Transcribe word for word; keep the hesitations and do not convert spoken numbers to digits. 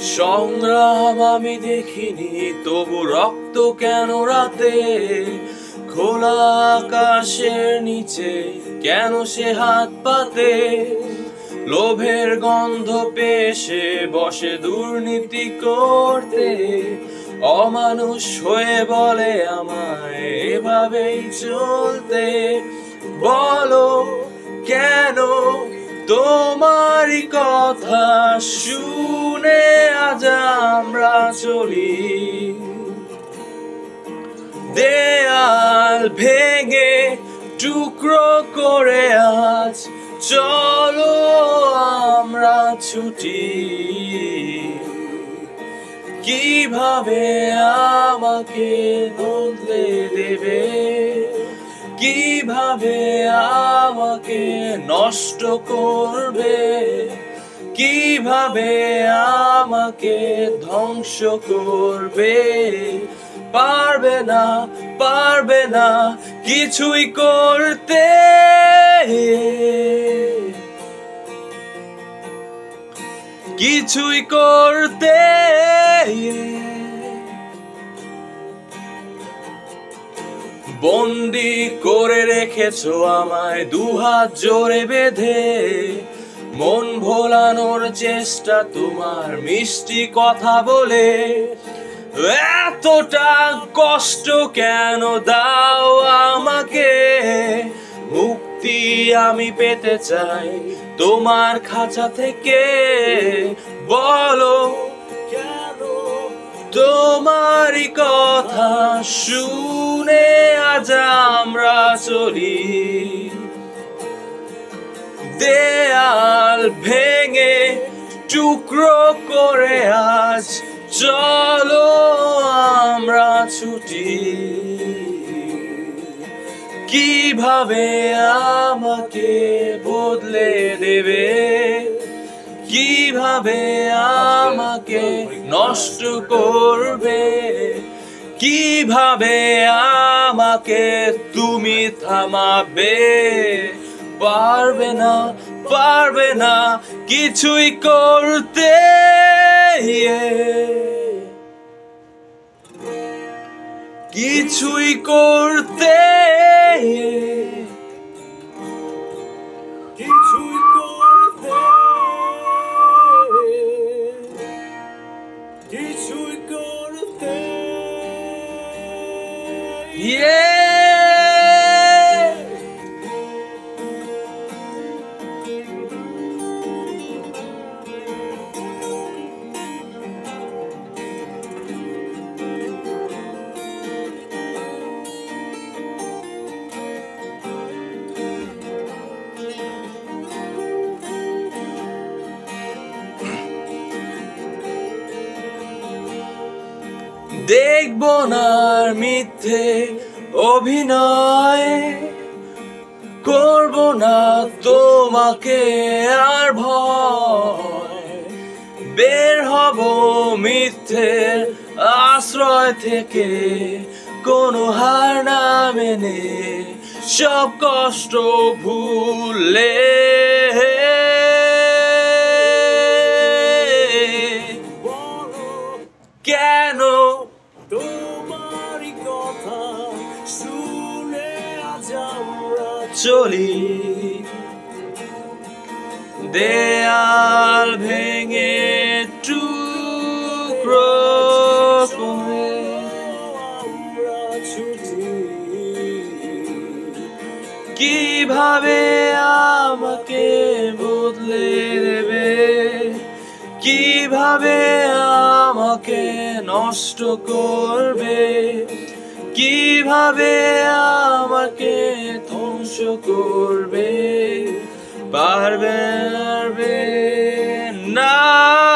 সংগ্রাম আমি দেখিনি, তবু রক্ত কেন রাতে? খোলা আকাশের নিচে কেন সে হাত পাতে? লোভের গন্ধ পেশে বসে দুর্নীতি করতে, অমানুষ হয়ে বলে আমায় এভাবেই চলতে। বলো কেন তোমারই কথা শুনে আজ আমরা চলি? দেয়াল ভেঙে টুকরো করে আজ চলো আমরা ছুটি। কিভাবে আমাকে বদলে দেবে? কিভাবে আমাকে নষ্ট করবে? কিভাবে আমাকে ধ্বংস করবে? পারবে না, পারবে না কিছুই করতে। কিছুই করতে। বন্দি করে রেখেছো আমায় দুহাত জোরে বেঁধে, মন ভোলানোর চেষ্টা তোমার মিষ্টি কথা বলে। এতটা কষ্ট কেন দাও আমাকে? মুক্তি আমি পেতে চাই তোমার খাঁচা থেকে। বলো কেন তোমারই কথা শুনে আজ আমরা চলি? দেয়াল ভেঙে টুকরো করে আজ চলো আমরা ছুটি। কিভাবে আমাকে বদলে দেবে? কিভাবে আমাকে নষ্ট করবে? কিভাবে আমাকে তুমি থামাবে? পারবে না, পারবে না কিছুই করতে। কিছুই করতে। কিছুই করতে। কিছুই করতে। Yeah! দেখবো না আর মিথ্যে অভিনয়, করবো না তোমাকে আর ভয়। বের হব মিথ্যের আশ্রয় থেকে, কোনো হার না মেনে সব কষ্ট ভুলে। কেন তোমারই কথা শুনে আজ আমরা চলি? দেয়াল ভেঙে টুকরো করে আমরা ছুটি। কিভাবে আমাকে বদলে দেবে? কিভাবে আমাকে নষ্ট করবে? কিভাবে আমাকে ধ্বংস করবে? পারবে না।